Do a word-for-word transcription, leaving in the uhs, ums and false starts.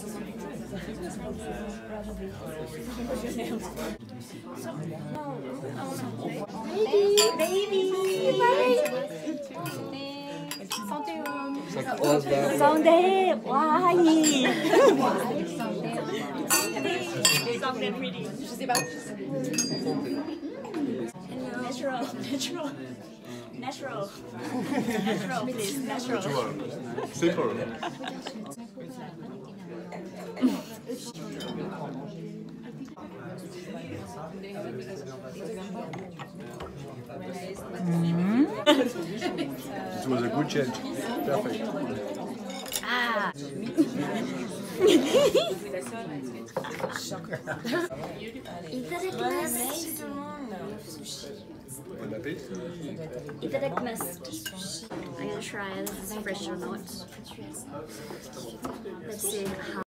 Baby, Santé. Santé. Why? Santé pretty. Je sais pas. Natural, natural, natural, natural, please, natural. Simple. It was a good change. Perfect. Ah. Bon appétit. I'm gonna try this is fresh or not. Let's see how.